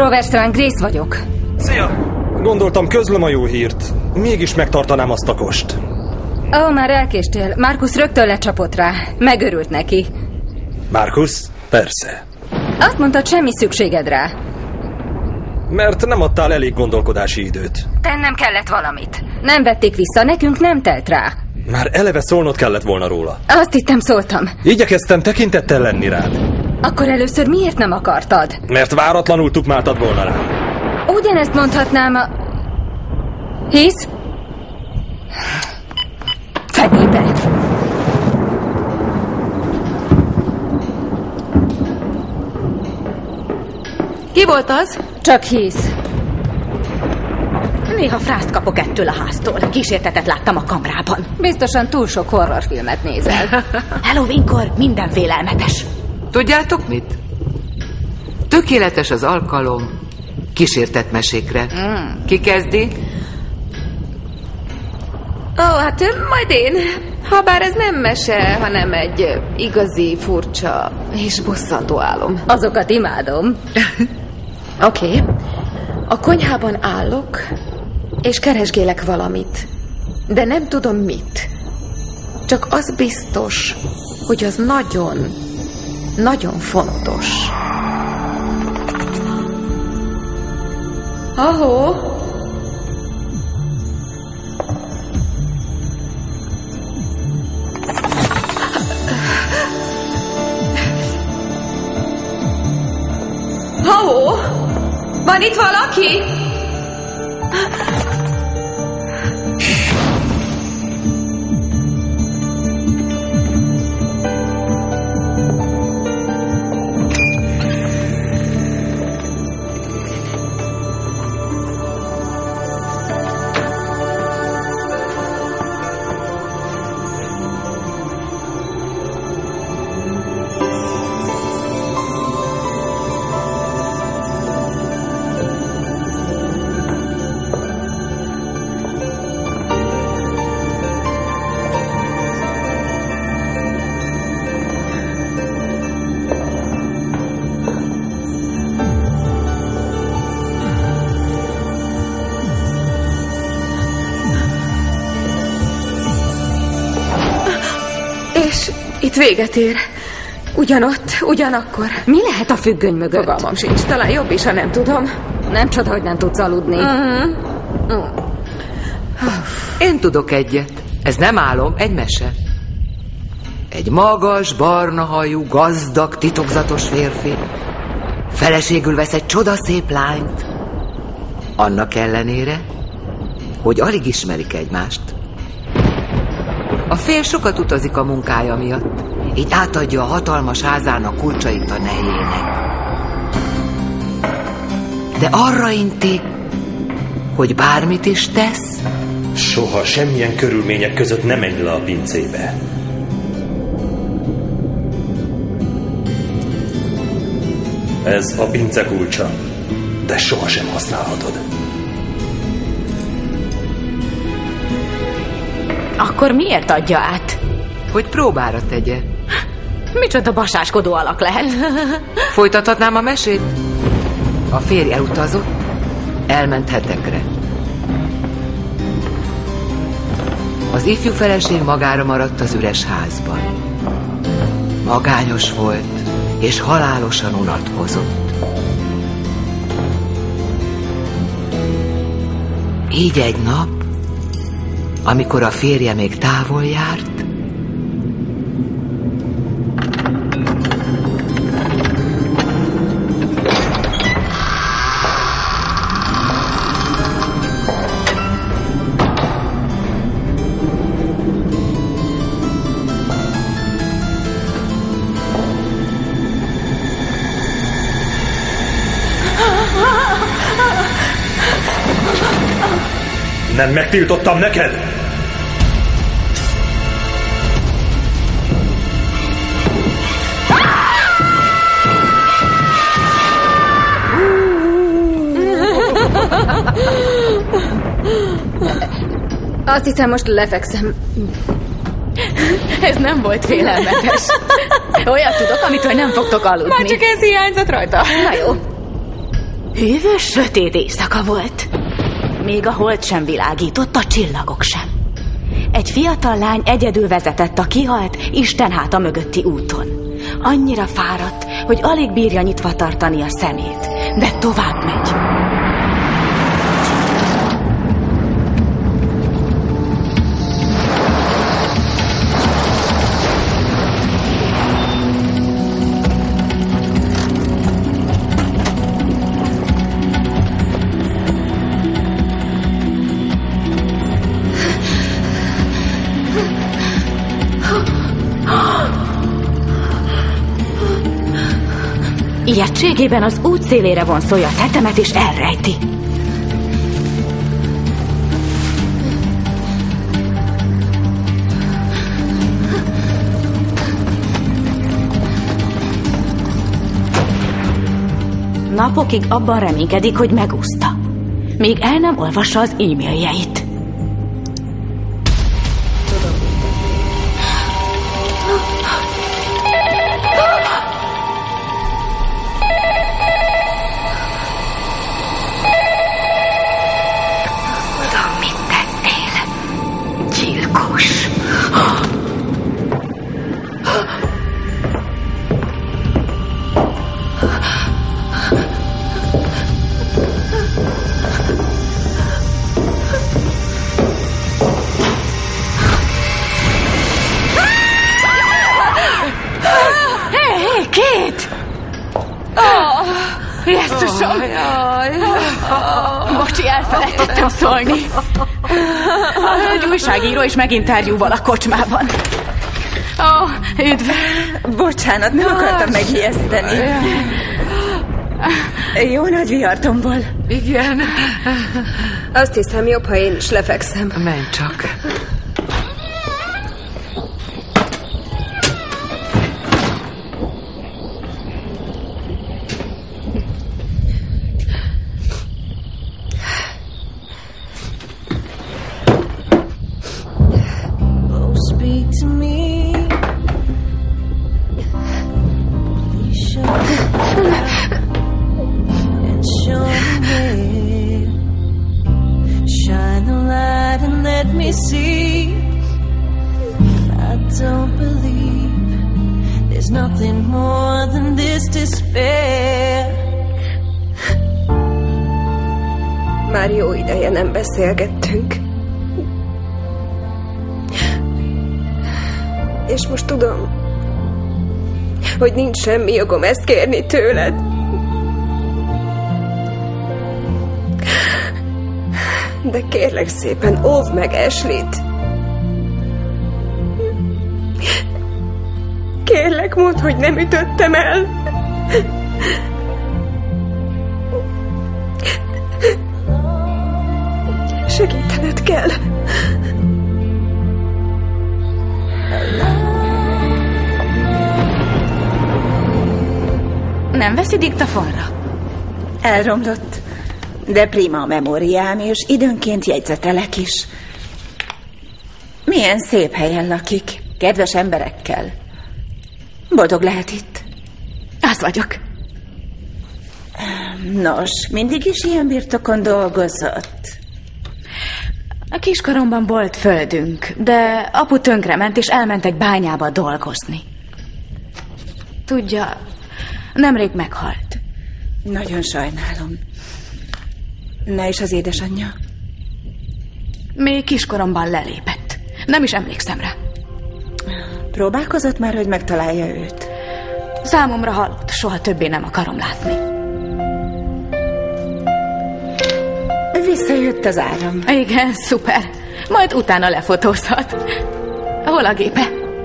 Grover Strang, Grace vagyok. Szia! Gondoltam, közlöm a jó hírt. Mégis megtartanám azt a kost. Ó, már elkéstél. Marcus rögtön lecsapott rá. Megörült neki. Marcus? Persze. Azt mondtad, semmi szükséged rá. Mert nem adtál elég gondolkodási időt. Tennem kellett valamit. Nem vették vissza, nekünk nem telt rá. Már eleve szólnod kellett volna róla. Azt hittem, szóltam. Igyekeztem tekintettel lenni rád. Akkor először miért nem akartad? Mert váratlanul tukmáltad volna rám. Ugyanezt mondhatnám a... Hisz? Fenébe! Ki volt az? Csak hisz. Néha frászt kapok ettől a háztól. Kísértetet láttam a kamrában. Biztosan túl sok horrorfilmet nézel. Halloweenkor minden félelmetes. Tudjátok mit? Tökéletes az alkalom kísértetmesékre. Ki kezdi? Ó, hát majd én. Habár ez nem mese, hanem egy igazi, furcsa és bosszantó álom. Azokat imádom. Oké. A konyhában állok, és keresgélek valamit. De nem tudom mit. Csak az biztos, hogy az nagyon, nagyon fontos. Ahó! Ahó! Van itt valaki? És itt véget ér. Ugyanott, ugyanakkor. Mi lehet a függöny mögött? Fogalmam sincs. Talán jobb is, ha nem tudom. Nem csoda, hogy nem tudsz aludni. Én tudok egyet. Ez nem álom, egy mese. Egy magas, barna hajú, gazdag, titokzatos férfi feleségül vesz egy csodaszép lányt. Annak ellenére, hogy alig ismerik egymást. A fél sokat utazik a munkája miatt, így átadja a hatalmas házának kulcsait a nejének. De arra inti, hogy bármit is tesz, Soha semmilyen körülmények között nem menj le a pincébe. Ez a pince kulcsa, de sohasem használhatod. Akkor miért adja át? hogy próbára tegye. Micsoda basáskodó alak lehet. Folytathatnám a mesét? A férj elutazott, elment hetekre. Az ifjú feleség magára maradt az üres házban. Magányos volt, és halálosan unatkozott. Így egy nap, amikor a férje még távol járt, Nem megtiltottam neked? Azt hiszem, most lefekszem. Ez nem volt félelmetes. Olyat tudok, amitől nem fogtok aludni. Már csak ez hiányzott rajta. Na jó. Hűvös, sötét éjszaka volt. Még a hold sem világított, a csillagok sem. Egy fiatal lány egyedül vezetett a kihalt istenháta mögötti úton. Annyira fáradt, hogy alig bírja nyitva tartani a szemét, de tovább megy. Ijegységében az út szélére vonszolja a tetemet és elrejti. Napokig abban reménykedik, hogy megúszta, míg el nem olvassa az e-mailjeit. Bocsi, elfelejtettem szólni. A hölgy újságíró és meginterjúval a kocsmában. Üdv! Bocsánat, nem akartam megijeszteni. Jó nagy vihartomból. Igen. Azt hiszem, jobb, ha én is lefekszem. Menj csak. Már jó ideje nem beszélgettünk. És most tudom, hogy nincs semmi jogom ezt kérni tőled. De kérlek szépen, óvd meg Ashleyt. Kérlek, mondd, hogy nem ütöttem el. Segítened kell. Nem veszi diktafonra? Elromlott, de prima a memóriám, és időnként jegyzetelek is. Milyen szép helyen lakik, kedves emberekkel. Boldog lehet itt. Az vagyok. Nos, mindig is ilyen birtokon dolgozott? A kiskoromban volt földünk, de apu tönkrement, és elment egy bányába dolgozni. Tudja, nemrég meghalt. Nagyon sajnálom. Na és az édesanyja? Még kiskoromban lelépett. Nem is emlékszem rá. Próbálkozott már, hogy megtalálja őt? Számomra halott, soha többé nem akarom látni. Visszajött az áram. Igen, szuper. Majd utána lefotózhat. Hol a gépe?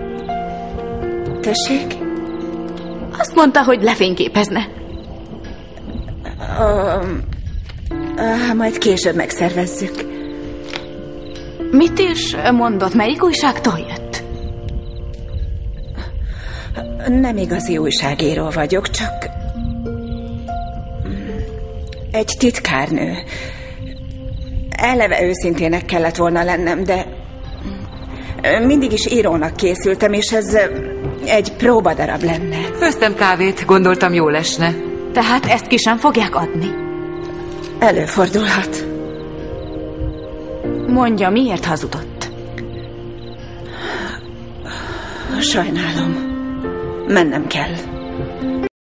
Tessék? Azt mondta, hogy lefényképezne. Majd később megszervezzük. Mit is mondott? Melyik újságtól jött? Nem igazi újságíró vagyok, csak egy titkárnő. Eleve őszintének kellett volna lennem, de mindig is írónak készültem, és ez egy próbadarab lenne. Főztem kávét, gondoltam jól esne. Tehát ezt ki sem fogják adni? Előfordulhat. Mondja, miért hazudott? Sajnálom. Mennem kell.